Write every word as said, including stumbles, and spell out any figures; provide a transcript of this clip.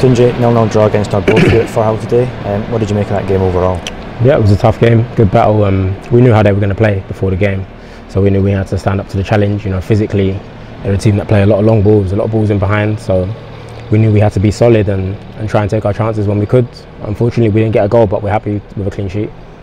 Tunji, nil nil draw against Arbroath at Firhill today. Um, what did you make of that game overall? Yeah, it was a tough game, good battle. Um, we knew how they were going to play before the game, so we knew we had to stand up to the challenge. You know, physically, they're a team that play a lot of long balls, a lot of balls in behind, so we knew we had to be solid and, and try and take our chances when we could. Unfortunately, we didn't get a goal, but we're happy with a clean sheet.